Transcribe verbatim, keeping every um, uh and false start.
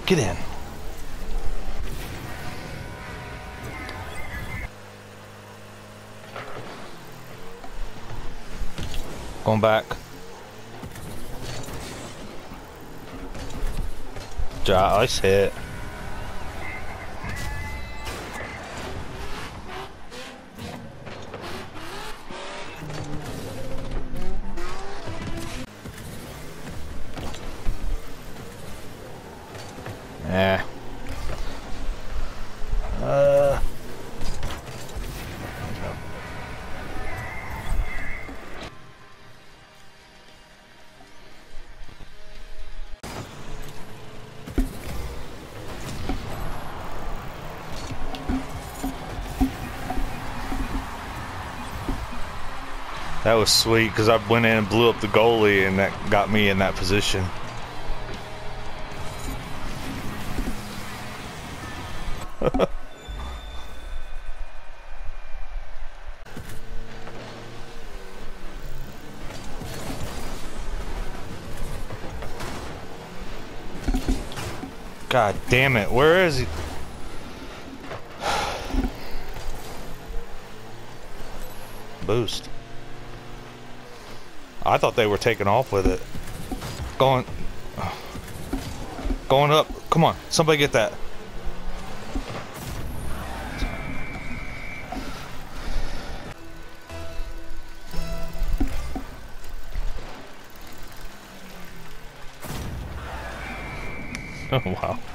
Get in. Going back. Nice hit. Yeah. Uh. That was sweet because I went in and blew up the goalie, and that got me in that position. God damn it, where is he? Boost. I thought they were taking off with it. Going. Going up. Come on, somebody get that. Oh, wow.